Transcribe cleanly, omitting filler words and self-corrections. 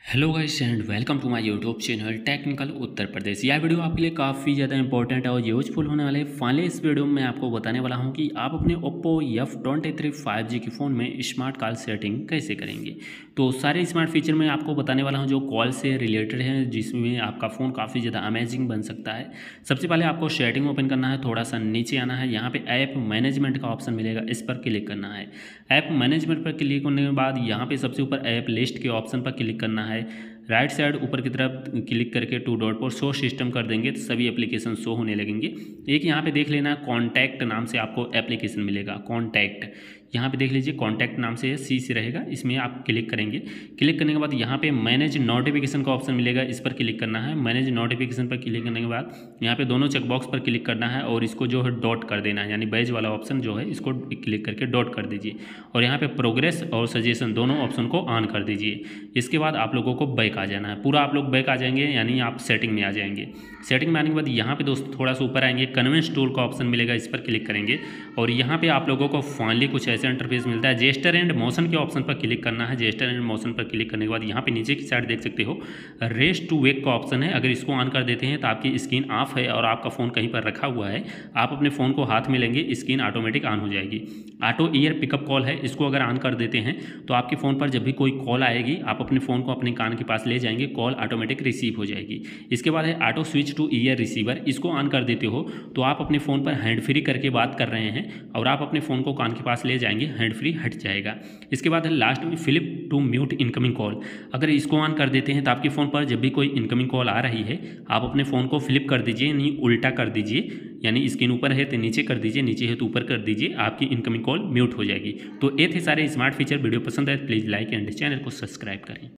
Hello guys and welcome to my YouTube channel technical Uttar Pradesh. यह video आपके लिए काफ़ी ज़्यादा इंपॉर्टेंट है और यूजफुल होने वाले। फाइनली इस वीडियो में मैं आपको बताने वाला हूं कि आप अपने Oppo F23 5G के फ़ोन में स्मार्ट कॉल सेटिंग कैसे करेंगे। तो सारे स्मार्ट फीचर मैं आपको बताने वाला हूं जो कॉल से रिलेटेड हैं, जिसमें आपका फ़ोन काफ़ी ज़्यादा अमेजिंग बन सकता है। सबसे पहले आपको सेटिंग ओपन करना है, थोड़ा सा नीचे आना है, यहाँ पर ऐप मैनेजमेंट का ऑप्शन मिलेगा, इस पर क्लिक करना है। ऐप मैनेजमेंट पर क्लिक करने के बाद यहाँ पर सबसे ऊपर ऐप लिस्ट के ऑप्शन पर क्लिक करना है। राइट साइड ऊपर की तरफ क्लिक करके टू डॉट पर शो सिस्टम कर देंगे तो सभी एप्लीकेशन शो होने लगेंगे। एक यहाँ पे देख लेना, कॉन्टैक्ट नाम से आपको एप्लीकेशन मिलेगा। कॉन्टैक्ट यहाँ पे देख लीजिए, कॉन्टैक्ट नाम से सी से रहेगा, इसमें आप क्लिक करेंगे। क्लिक करने के बाद यहाँ पे मैनेज नोटिफिकेशन का ऑप्शन मिलेगा, इस पर क्लिक करना है। मैनेज नोटिफिकेशन पर क्लिक करने के बाद यहाँ पे दोनों चेकबॉक्स पर क्लिक करना है और इसको जो है डॉट कर देना है, यानी बैज वाला ऑप्शन जो है इसको क्लिक करके डॉट कर दीजिए और यहाँ पे प्रोग्रेस और सजेशन दोनों ऑप्शन को ऑन कर दीजिए। इसके बाद आप लोगों को बैक आ जाना है, पूरा आप लोग बैक आ जाएंगे, यानी आप सेटिंग में आ जाएंगे। सेटिंग में आने के बाद यहाँ पे दोस्त थोड़ा सा ऊपर आएंगे, कन्वेंस टूल का ऑप्शन मिलेगा, इस पर क्लिक करेंगे और यहाँ पे आप लोगों को फाइनली कुछ ऐसा इंटरफेस मिलता है। जेस्चर एंड मोशन के ऑप्शन पर क्लिक करना है। जेस्चर एंड मोशन पर क्लिक करने के बाद यहाँ पे नीचे की साइड देख सकते हो रेस टू वेक का ऑप्शन है। अगर इसको ऑन कर देते हैं तो आपकी स्क्रीन ऑफ है और आपका फ़ोन कहीं पर रखा हुआ है, आप अपने फ़ोन को हाथ में लेंगे, स्क्रीन ऑटोमेटिक ऑन हो जाएगी। ऑटो ईयर पिकअप कॉल है, इसको अगर ऑन कर देते हैं तो आपके फ़ोन पर जब भी कोई कॉल आएगी आप अपने फ़ोन को अपने कान के पास ले जाएंगे, कॉल ऑटोमेटिक रिसीव हो जाएगी। इसके बाद है auto switch to ear receiver, इसको ऑन कर देते हो तो आप अपने फ़ोन पर हैंड फ्री करके बात कर रहे हैं और आप अपने फ़ोन को कान के पास ले जाएंगे, हैंड फ्री हट जाएगा। इसके बाद है लास्ट में flip to mute incoming call, अगर इसको ऑन कर देते हैं तो आपके फ़ोन पर जब भी कोई इनकमिंग कॉल आ रही है आप अपने फ़ोन को फ्लिप कर दीजिए, यानी उल्टा कर दीजिए, यानी स्क्रीन ऊपर है तो नीचे कर दीजिए, नीचे है तो ऊपर कर दीजिए, आपकी इनकमिंग कॉल म्यूट हो जाएगी। तो ये थे सारे स्मार्ट फीचर। वीडियो पसंद आए प्लीज़ लाइक एंड चैनल को सब्सक्राइब करें।